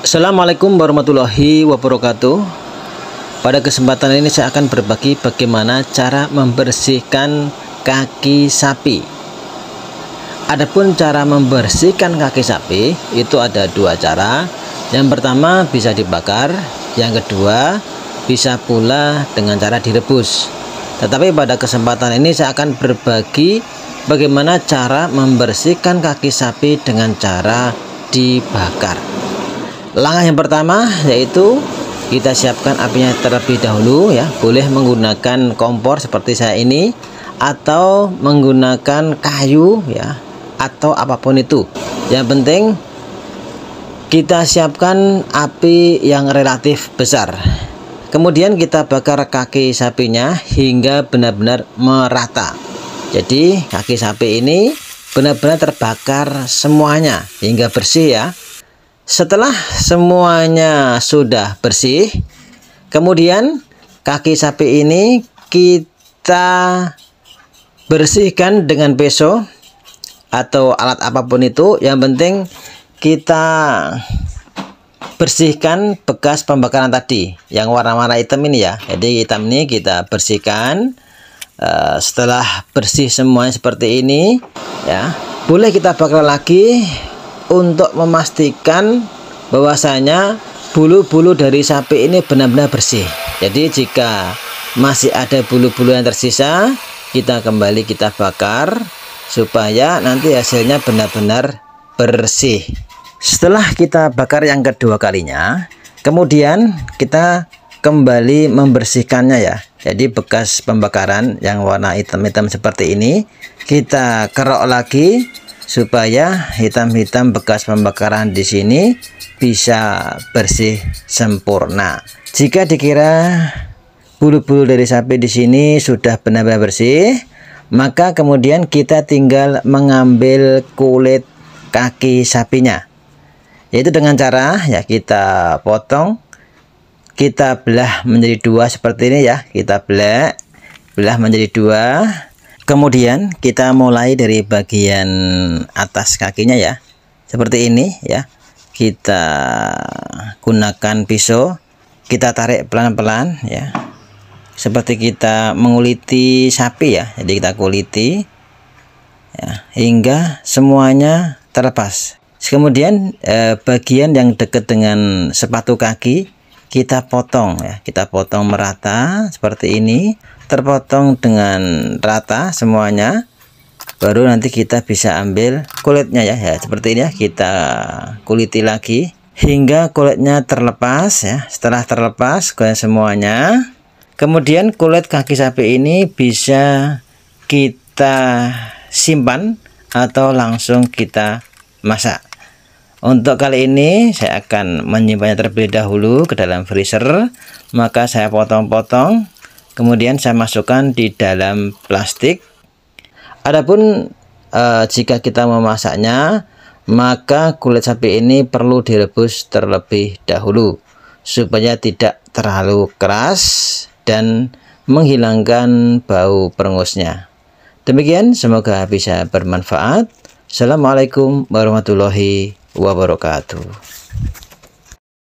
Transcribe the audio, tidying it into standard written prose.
Assalamualaikum warahmatullahi wabarakatuh. Pada kesempatan ini saya akan berbagi bagaimana cara membersihkan kaki sapi. Adapun cara membersihkan kaki sapi itu ada dua cara. Yang pertama bisa dibakar, yang kedua bisa pula dengan cara direbus. Tetapi pada kesempatan ini saya akan berbagi bagaimana cara membersihkan kaki sapi dengan cara dibakar. Langkah yang pertama yaitu kita siapkan apinya terlebih dahulu ya. Boleh menggunakan kompor seperti saya ini atau menggunakan kayu ya, atau apapun itu. Yang penting kita siapkan api yang relatif besar. Kemudian kita bakar kaki sapinya hingga benar-benar merata. Jadi kaki sapi ini benar-benar terbakar semuanya hingga bersih ya. Setelah semuanya sudah bersih, kemudian kaki sapi ini kita bersihkan dengan peso atau alat apapun itu. Yang penting kita bersihkan bekas pembakaran tadi yang warna-warna hitam ini ya. Jadi hitam ini kita bersihkan. Setelah bersih semuanya seperti ini ya, boleh kita bakar lagi untuk memastikan bahwasanya bulu-bulu dari sapi ini benar-benar bersih. Jadi jika masih ada bulu-bulu yang tersisa, kita kembali kita bakar supaya nanti hasilnya benar-benar bersih. Setelah kita bakar yang kedua kalinya, kemudian kita kembali membersihkannya ya. Jadi bekas pembakaran yang warna hitam-hitam seperti ini kita kerok lagi supaya hitam-hitam bekas pembakaran di sini bisa bersih sempurna. Jika dikira bulu-bulu dari sapi di sini sudah benar-benar bersih, maka kemudian kita tinggal mengambil kulit kaki sapinya. Yaitu dengan cara ya kita potong, kita belah menjadi dua seperti ini ya. Kita belah menjadi dua. Kemudian kita mulai dari bagian atas kakinya ya, seperti ini ya. Kita gunakan pisau, kita tarik pelan-pelan ya, seperti kita menguliti sapi ya. Jadi kita kuliti ya, hingga semuanya terlepas. Kemudian bagian yang dekat dengan sepatu kaki kita potong ya, kita potong merata seperti ini, terpotong dengan rata semuanya. Baru nanti kita bisa ambil kulitnya ya, seperti ini ya. Kita kuliti lagi hingga kulitnya terlepas ya. Setelah terlepas kulit semuanya, kemudian kulit kaki sapi ini bisa kita simpan atau langsung kita masak. Untuk kali ini saya akan menyimpannya terlebih dahulu ke dalam freezer. Maka saya potong-potong, kemudian saya masukkan di dalam plastik. Adapun jika kita memasaknya, maka kulit sapi ini perlu direbus terlebih dahulu supaya tidak terlalu keras dan menghilangkan bau perengusnya. Demikian, semoga bisa bermanfaat. Assalamualaikum warahmatullahi wabarakatuh.